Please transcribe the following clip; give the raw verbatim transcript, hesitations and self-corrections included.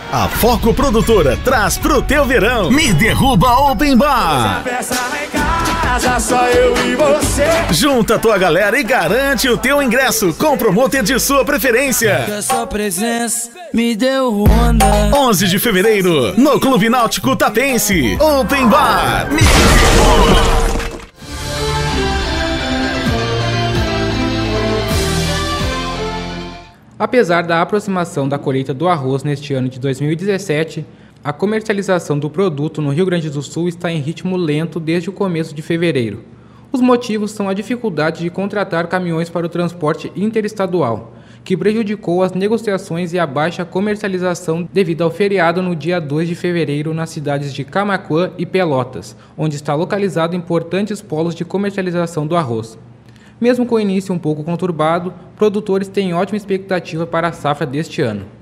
A Foco Produtora traz pro teu verão Me Derruba Open Bar. Só eu e você. Junta tua galera e garante o teu ingresso com o promotor de sua preferência. A sua presença me deu onda. onze de fevereiro, no Clube Náutico Tapense. Open Bar. Me Derruba. Apesar da aproximação da colheita do arroz neste ano de dois mil e dezessete, a comercialização do produto no Rio Grande do Sul está em ritmo lento desde o começo de fevereiro. Os motivos são a dificuldade de contratar caminhões para o transporte interestadual, que prejudicou as negociações e a baixa comercialização devido ao feriado no dia dois de fevereiro nas cidades de Camaquã e Pelotas, onde está localizado importantes polos de comercialização do arroz. Mesmo com o início um pouco conturbado, produtores têm ótima expectativa para a safra deste ano.